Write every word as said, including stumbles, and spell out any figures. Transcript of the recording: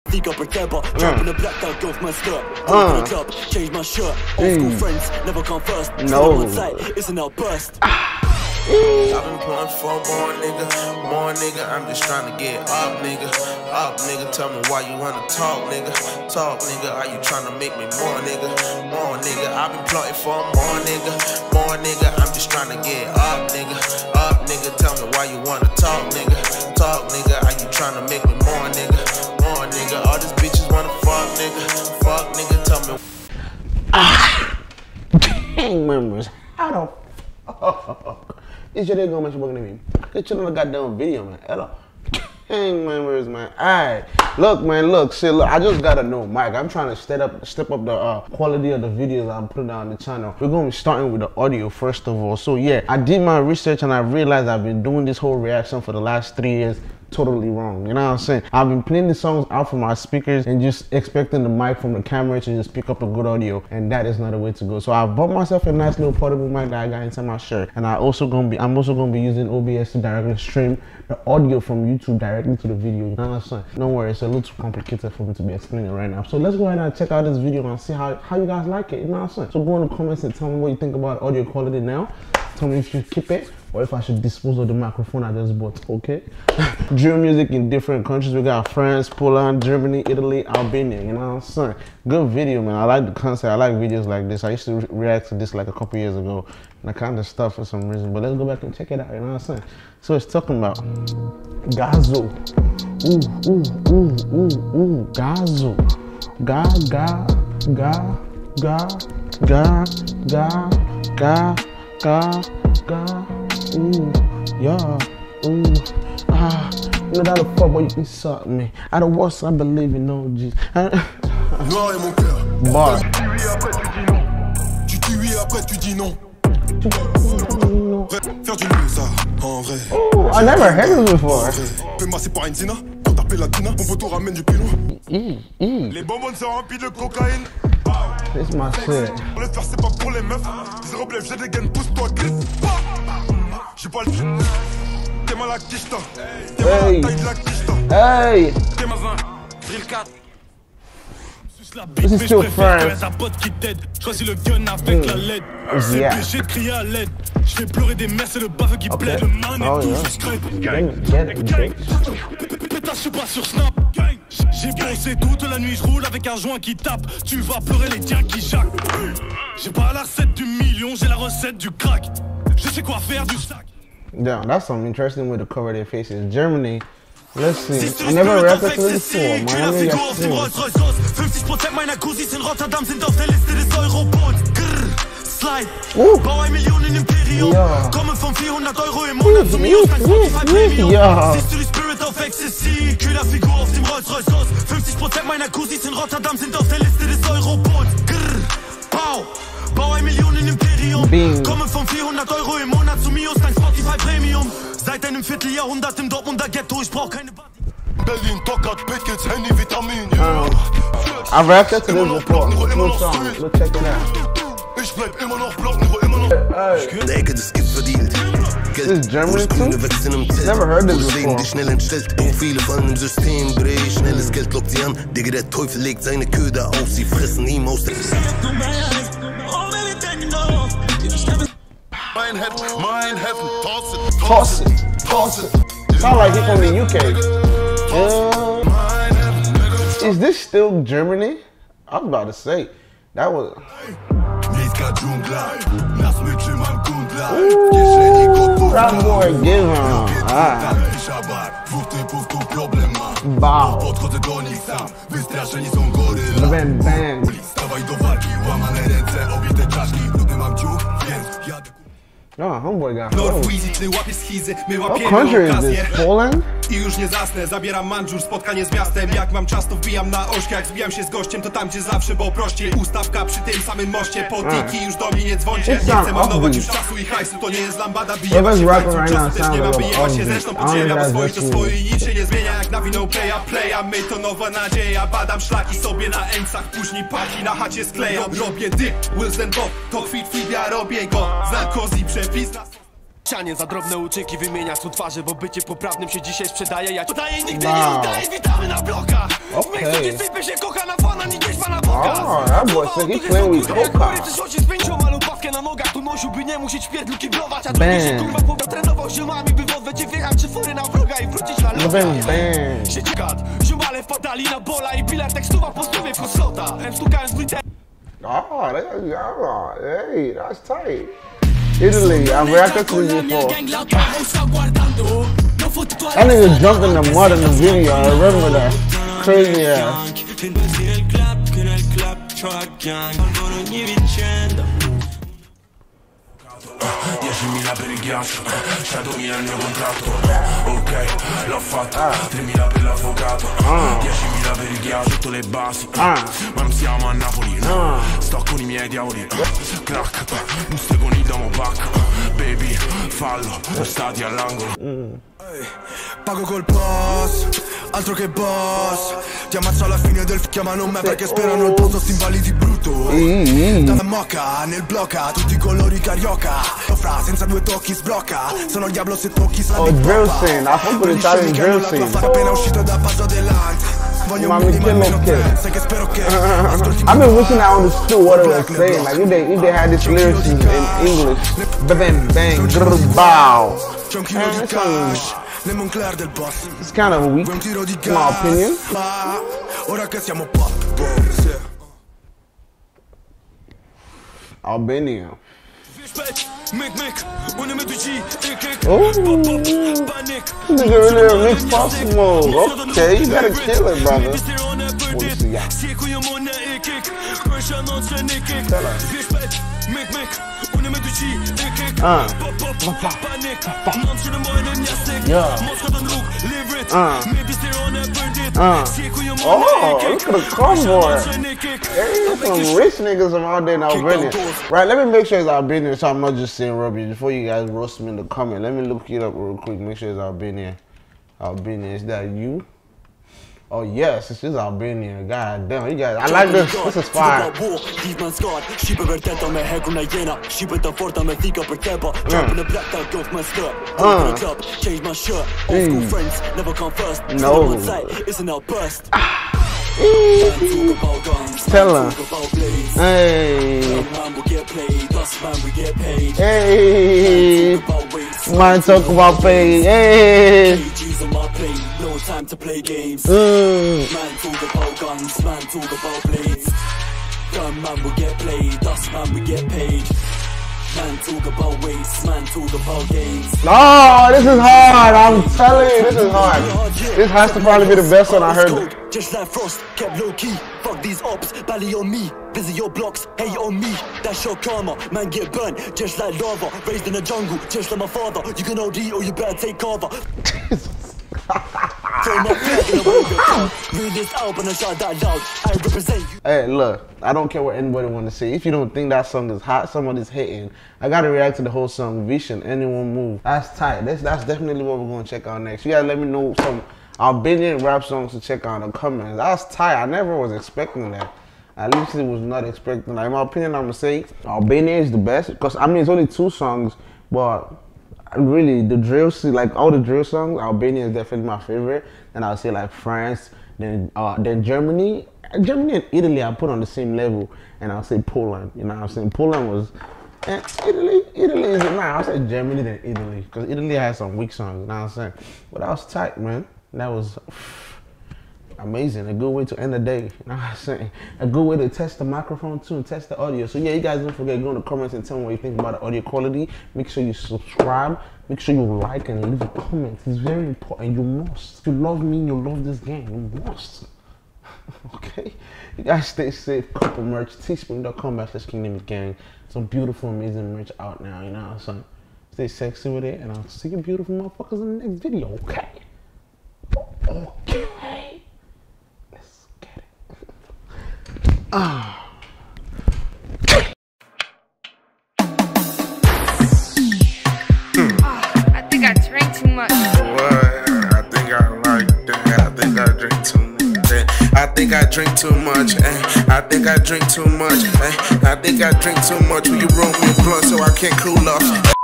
Think I pretend, but jump in the black dog, go off my skirt. Go to the club, change my shirt. Old school friends never come first. No. One side, it's an outburst. I've been pulling for more nigga, more nigga. I'm just trying to get up, nigga. Up, nigga. Tell me why you wanna talk, nigga. Talk, nigga. Are you trying to make me more, nigga? More, nigga. I've been plotting for more, nigga. More, nigga. I'm just trying to get up, nigga. Up, nigga. Tell me why you wanna talk, nigga. Talk, nigga. Are you trying to make me more, nigga? More, nigga. All these bitches wanna fuck, nigga. Fuck, nigga. Tell me. Ah, gang members. How the fuck? This shit ain't gonna make you fucking me. Get chill on the goddamn video, man. Hello. Gang members, man. Alright. Look, man, look, shit, look, I just got a new mic. I'm trying to step up step up the uh, quality of the videos I'm putting out on the channel. We're gonna be starting with the audio first of all. So yeah, I did my research and I realized I've been doing this whole reaction for the last three years totally wrong. You know what I'm saying? I've been playing the songs out from my speakers and just expecting the mic from the camera to just pick up a good audio, and that is not the way to go. So I bought myself a nice little portable mic that I got inside my shirt, and I also gonna be I'm also gonna be using O B S to directly stream the audio from YouTube directly to the video. You know what I'm saying? Don't worry, it's a little too complicated for me to be explaining right now. So let's go ahead and check out this video and see how, how you guys like it. You know what I'm saying? So go in the comments and tell me what you think about audio quality now. Tell me if you keep it or if I should dispose of the microphone I just bought, okay? Drill music in different countries. We got France, Poland, Germany, Italy, Albania, you know what I'm saying? Good video, man. I like the concept. I like videos like this. I used to re react to this like a couple years ago, and I kind of stuff for some reason, but let's go back and check it out, you know what I'm saying? So it's talking about Gazo. Ooh, ooh, ooh, ooh, ooh, Gazo. Ga, ga, ga, ga, ga, ga, ga, ga, ga. Ooh, yeah, ooh, ah, you know that the fuck boy you can suck me. At the worst I believe in no G. Noir est mon cœur. Bar. Tu dis oui après tu dis non. Tu dis oui après tu dis non. Faire du mieux ça, en vrai. Oh, I never heard this before. Fais masser par une zina, pour taper la tina, mon poteau ramène du pilon. Les bonbonnes sont remplies de cocaïne. This my shit. Pour le faire c'est pas pour les meufs. Zéro blef, j'ai des gaines, pousse-toi, glisse. J'ai pas le t'es mal à quicheta. T'es mal à taille de la quicheta. Hey! T'es ma vingt, drill quatre. This is still France. Ta pote qui t'aide. Choisis le gun avec la L E D. C'est obligé de crier à l'aide. Je fais pleurer des mères, c'est le baveux qui plaide. Le man est tout discret. Pétasse, je suis pas sur Snap. J'ai bossé toute la nuit, je roule avec un joint qui tape. Tu vas pleurer les tiens qui jacquent. J'ai pas la recette du million, j'ai la recette du crack. Je sais quoi faire du sac. Damn, that's something interesting way to cover their faces. Germany. Let's see. I never reacted to this before. Miami got fünfzig Prozent meiner Cousins in Rotterdam sind auf der Liste des Europols. Slide. Bau ein Millionen Imperium. Komme von vierhundert Euro im Monat zu mir aus Spotify Premium. Siehst du die Spirit auf Ecstasy? Kühlerfigur auf dem Rolls-Royce. fünfzig Prozent meiner Cousins in Rotterdam sind auf der Liste des Europols. Bau. Bau ein Millionen Imperium. Komme von vierhundert Euro im Monat zu mir aus dein Spotify Premium. Seit einem Vierteljahrhundert im Dortmunder Ghetto, ich brauch keine Party. Berlin, Tokat, Pickets, Handy, Vitamin. I reacted to this before. No song. Let's check it out. Ich bleib immer noch blau, nur immer noch. Denke, das gibt verdient. This is Germany too? Never heard this before. Die schnell entstellt, Profile fallen im System. Dreh schnelles Geld lockt sie an. Digga, der Teufel legt seine Köder auf. Sie fressen ihm aus der... Mein Head, mein Head, toss it, Toss it, toss it. Sound like he from the U K. Uh, is this still Germany? I was about to say that was. Ooh, that boy give him. Ah. Wow. Bang bang. No, homeboy got what country is this? Poland? I już nie zasnę, zabieram mandżur, spotkanie z miastem. Jak mam czas to wbijam na ośkę, jak zbijam się z gościem to tam gdzie zawsze, bo prościej. Ustawka przy tym samym moście, potiki już do mnie nie dzwońcie. Nie chcę marnować już czasu i hajsu, to nie jest lambada. Bijemy się tańcą, czas też nie ma, bijemy się zresztą podziemia, bo swoich to swoi i nic się nie zmienia. Jak nawinął playa, playa, my to nowa nadzieja. Badam szlaki sobie na encach, później paki na chacie sklejam. Robię dyk, Wilson Bob, to kwit fit, ja robię go. Zarkozy przepis na... ścianie. Za drobne uczyki wymienia tu twarze, bo bycie poprawnym się dzisiaj sprzedaje. Ja podaję, nigdy wow. nie oddaję, witamy na blokach. Okay. W miejscu, gdzie sypie się kocha na pana, nie gdzieś pana Boga. Oh, that boy said he playing with coca. Przyszłości z pięcioma lubawkę na nogach, tu nosił, by nie musieć w pierdlu kiblować. A drugi się kurwa chłopia trenował ziomami, by w odwecie wjechać trzy fury na wroga i wrócić na loga. Siedzi kat, ziomale wpadali na bola i bilet tekstuwa po stówie w slota. Stukając w Oh, that, oh, hey, that's tight. Italy, I've reacted to this before. That nigga jumped in the mud in the video, I remember that. Crazy ass. diecimila per il ghiaccio, centomila il mio contratto. Ok, l'ho fatto, tremila per l'avvocato, diecimila per il ghiaccio, tutte le basi. Ma non siamo a Napoli, no. Sto con i miei diavoli. Crack, buste con il domo pack. Baby, fallo, stati all'angolo. Pago col boss, altro che boss. Ti ammazzo alla fine del f***, chiamano me perché sperano il posto, sti invalidi brutto. Dalla mocca, nel blocca, tutti i colori carioca. Fra, senza due tocchi sblocca. Sono il diavolo se tocchi sa oh, drill scene, I fuck with Italian drill scene. Appena uscito dal passo dell'anti. Mommy kill kid. I've been wishing I understood what it was saying. Like if they if they had this lyrics in English. Bang bang grr bow. Man, this song is, it's kind of weak, in my opinion. Albania. Oh, nigga really a mixed possible. Okay, you gotta kill it, brother. Wanna see ya. Uh. Yeah. Uh. Uh. Oh, look at the convoy. Hey, some rich niggas around there in Albania. Right, let me make sure it's Albania so I'm not just saying rubbish. Before you guys roast me in the comment, let me look it up real quick. Make sure it's Albania. Albania, is that you? Oh yes, this is Albania. God damn, you guys, I like this. This is fire. Mm. Uh. No. Tell her. Hey. Hey. Man talk about pay. Hey. No time to play games. Mm. Man talk about guns, man talk about blades. Gun man will get played, dust man we get paid. Man talk about weights, man talk about games. Oh, this is hard, I'm telling you, this is hard. This has to probably be the best one I heard. Just like Frost, kept low key. Fuck these ops, belly on me. Visit your blocks, hate on me. That's your karma, man get burnt. Just like lava, raised in the jungle, just like my father. You can O D or you better take cover. Hey, look, I don't care what anybody want to say. If you don't think that song is hot, somebody's hating. I gotta react to the whole song, Vision, Anyone Move. That's tight. That's that's definitely what we're gonna check out next. You gotta let me know some Albanian rap songs to check out in the comments. That's tight. I never was expecting that. I literally was not expecting that. In my opinion, I'm gonna say Albania is the best because I mean it's only two songs, but really the drill, like all the drill songs, Albania is definitely my favorite. And I'll say like France, then uh, then Germany, Germany and Italy I put on the same level. And I'll say Poland. You know what I'm saying? Poland was, and Italy, Italy is nah. I'll say Germany then Italy because Italy has some weak songs. You know what I'm saying? But that was tight, man. That was amazing. A good way to end the day. You know what I'm saying? A good way to test the microphone too and test the audio. So yeah, you guys don't forget, go in the comments and tell me what you think about the audio quality. Make sure you subscribe. Make sure you like and leave a comment. It's very important. You must. If you love me, you love this game. You must. Okay? You guys stay safe. Couple merch. Teespring dot com backslash Kingdom Gang. Some beautiful, amazing merch out now. You know what I'm saying? Stay sexy with it. And I'll see you beautiful motherfuckers in the next video. Okay? Okay. Let's get it. Ah. I think I drank too much. What? I think I like that. I think I drink too much. I think I drink too much. Eh? I think I drink too much. Eh? I think I drink too much. Will you roll me a blunt so I can't cool off?